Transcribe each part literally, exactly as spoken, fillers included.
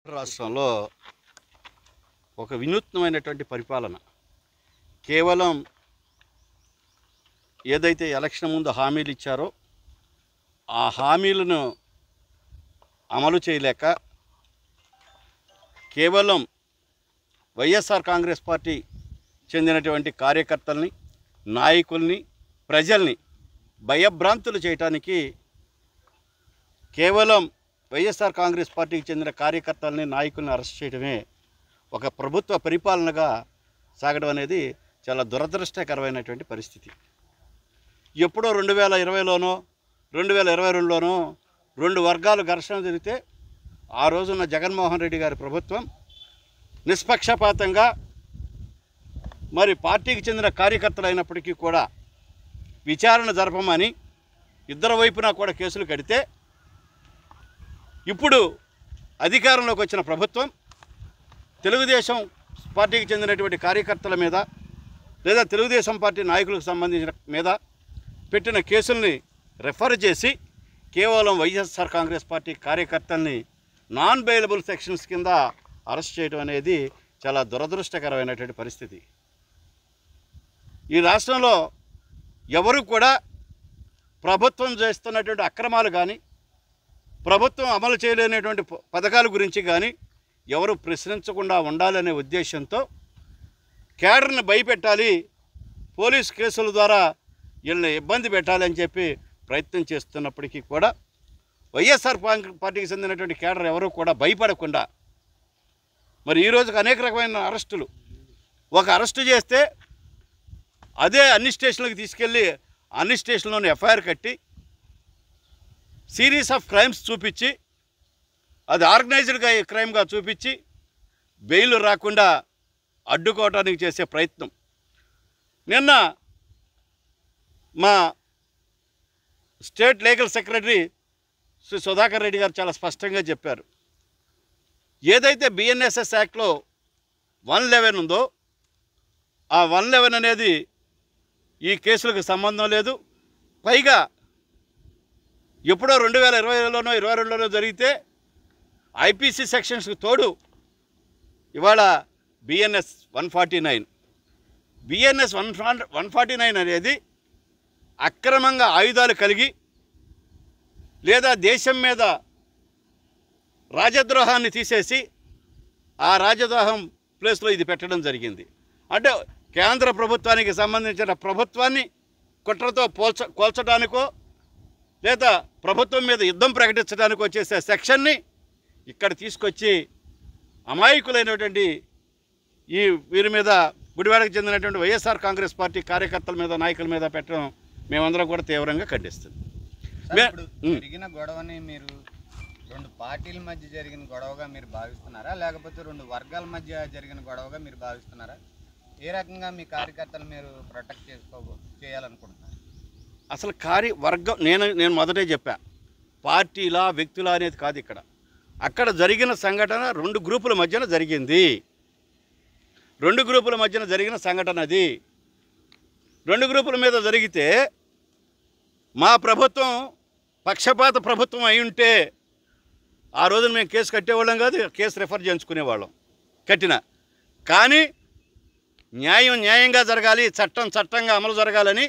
రాష్ట్రంలో ఒక వినూత్నమైనటువంటి పరిపాలన. కేవలం ఏదైతే ఎలక్షన్ ముందు హామీలు ఇచ్చారో ఆ హామీలను అమలు చేయలేక కేవలం వైఎస్ఆర్ కాంగ్రెస్ పార్టీ చెందినటువంటి కార్యకర్తల్ని, నాయకుల్ని, ప్రజల్ని భయభ్రాంతులు చేయటానికి కేవలం వైఎస్ఆర్ కాంగ్రెస్ పార్టీకి చెందిన కార్యకర్తల్ని, నాయకుల్ని అరెస్ట్ చేయడమే ఒక ప్రభుత్వ పరిపాలనగా సాగడం అనేది చాలా దురదృష్టకరమైనటువంటి పరిస్థితి. ఎప్పుడో రెండు వేల ఇరవైలోనో రెండు వేల ఇరవై రెండులోనో రెండు వర్గాలు ఘర్షణ జరిగితే ఆ రోజున్న జగన్మోహన్ రెడ్డి గారి ప్రభుత్వం నిష్పక్షపాతంగా మరి పార్టీకి చెందిన కార్యకర్తలు అయినప్పటికీ కూడా విచారణ జరపమని ఇద్దరు వైపున కూడా కేసులు కడితే, ఇప్పుడు అధికారంలోకి వచ్చిన ప్రభుత్వం తెలుగుదేశం పార్టీకి చెందినటువంటి కార్యకర్తల మీద లేదా తెలుగుదేశం పార్టీ నాయకులకు సంబంధించిన మీద పెట్టిన కేసుల్ని రెఫర్ చేసి కేవలం వైఎస్ఆర్ కాంగ్రెస్ పార్టీ కార్యకర్తల్ని నాన్ బెయిలబుల్ సెక్షన్స్ కింద అరెస్ట్ చేయడం అనేది చాలా దురదృష్టకరమైనటువంటి పరిస్థితి. ఈ రాష్ట్రంలో ఎవరు కూడా ప్రభుత్వం చేస్తున్నటువంటి అక్రమాలు కానీ, ప్రభుత్వం అమలు చేయలేనటువంటి పథకాల గురించి కానీ ఎవరు ప్రశ్నించకుండా ఉండాలనే ఉద్దేశంతో కేడర్ని భయపెట్టాలి, పోలీస్ కేసుల ద్వారా వీళ్ళని ఇబ్బంది పెట్టాలని చెప్పి ప్రయత్నం చేస్తున్నప్పటికీ కూడా వైఎస్ఆర్ పార్టీకి చెందినటువంటి కేడర్ ఎవరు కూడా భయపడకుండా మరి ఈరోజుకు అనేక రకమైన అరెస్టులు, ఒక అరెస్టు చేస్తే అదే అన్ని స్టేషన్లకు తీసుకెళ్ళి అన్ని స్టేషన్లోని ఎఫ్ఐఆర్ కట్టి సిరీస్ ఆఫ్ క్రైమ్స్ చూపించి అది ఆర్గనైజ్డ్గా క్రైమ్గా చూపించి బెయిల్ రాకుండా అడ్డుకోవడానికి చేసే ప్రయత్నం. నిన్న మా state legal secretary Shri Sudhakar Reddy గారు చాలా స్పష్టంగా చెప్పారు, ఏదైతే బిఎన్ఎస్ఎస్ యాక్ట్లో వన్ లెవెన్ ఉందో ఆ వన్ లెవెన్ అనేది ఈ కేసులకు సంబంధం లేదు. పైగా ఎప్పుడో రెండు వేల ఇరవైలోనో ఇరవై రెండులోనో జరిగితే ఐపీసీ సెక్షన్స్కి తోడు ఇవాళ BNS one forty nine BNS one one forty nine అనేది అక్రమంగా ఆయుధాలు కలిగి లేదా దేశం మీద రాజద్రోహాన్ని తీసేసి ఆ రాజద్రోహం ప్లేస్లో ఇది పెట్టడం జరిగింది. అంటే కేంద్ర ప్రభుత్వానికి సంబంధించిన ప్రభుత్వాన్ని కుట్రతో పోల్చ కోల్చడానికో లేదా ప్రభుత్వం మీద యుద్ధం ప్రకటించడానికో చేసే సెక్షన్ని ఇక్కడ తీసుకొచ్చి అమాయకులైనటువంటి ఈ వీరి మీద, గుడివాడకు చెందినటువంటి వైఎస్ఆర్ కాంగ్రెస్ పార్టీ కార్యకర్తల మీద, నాయకుల మీద పెట్టడం మేమందరం కూడా తీవ్రంగా ఖండిస్తుంది. జరిగిన గొడవని మీరు రెండు పార్టీల మధ్య జరిగిన గొడవగా మీరు భావిస్తున్నారా, లేకపోతే రెండు వర్గాల మధ్య జరిగిన గొడవగా మీరు భావిస్తున్నారా? ఏ రకంగా మీ కార్యకర్తలు మీరు ప్రొటెక్ట్ చేసుకో చేయాలనుకుంటున్నారు? అసలు కార్య వర్గం నేను నేను మొదటే చెప్పా, పార్టీలా వ్యక్తులా అనేది కాదు. ఇక్కడ అక్కడ జరిగిన సంఘటన రెండు గ్రూపుల మధ్యన జరిగింది. రెండు గ్రూపుల మధ్యన జరిగిన సంఘటన అది. రెండు గ్రూపుల మీద జరిగితే మా ప్రభుత్వం పక్షపాత ప్రభుత్వం అయి ఉంటే ఆ రోజున మేము కేసు కట్టేవాళ్ళం కాదు, కేసు రెఫర్ చేయించుకునేవాళ్ళం. కట్టిన కానీ న్యాయం న్యాయంగా జరగాలి, చట్టం చట్టంగా అమలు జరగాలని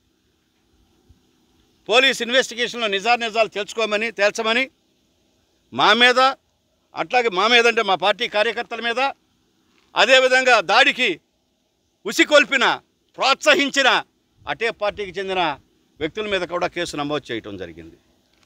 పోలీస్ ఇన్వెస్టిగేషన్లో నిజాలు నిజాలు తెలుసుకోమని తేల్చమని మా మీద, అట్లాగే మా మీద అంటే మా పార్టీ కార్యకర్తల మీద, అదేవిధంగా దాడికి ఉసికొల్పిన ప్రోత్సహించిన అటే పార్టీకి చెందిన వ్యక్తుల మీద కూడా కేసు నమోదు చేయటం జరిగింది.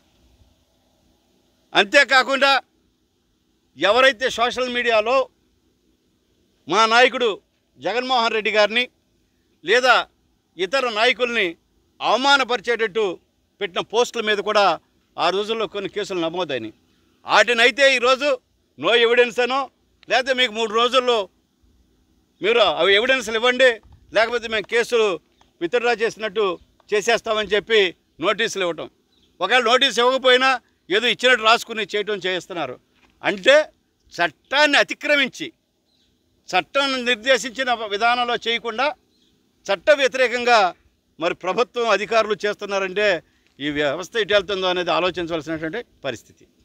అంతేకాకుండా ఎవరైతే సోషల్ మీడియాలో మా నాయకుడు జగన్మోహన్ రెడ్డి గారిని లేదా ఇతర నాయకుల్ని అవమానపరిచేటట్టు పెట్టిన పోస్టుల మీద కూడా ఆ రోజుల్లో కొన్ని కేసులు నమోదైనాయి. వాటినైతే ఈరోజు నో ఎవిడెన్స్ అనో, లేకపోతే మీకు మూడు రోజుల్లో మీరు అవి ఎవిడెన్స్లు ఇవ్వండి, లేకపోతే మేము కేసులు విత్డ్రా చేసినట్టు చేసేస్తామని చెప్పి నోటీసులు ఇవ్వటం. ఒకవేళ నోటీస్ ఇవ్వకపోయినా ఏదో ఇచ్చినట్టు రాసుకుని చేయటం చేస్తున్నారు. అంటే చట్టాన్ని అతిక్రమించి చట్టం నిర్దేశించిన విధానంలో చేయకుండా చట్ట వ్యతిరేకంగా మరి ప్రభుత్వం అధికారులు చేస్తున్నారంటే ఈ వ్యవస్థ ఎటు వెళ్తుందో అనేది ఆలోచించవలసినటువంటి పరిస్థితి.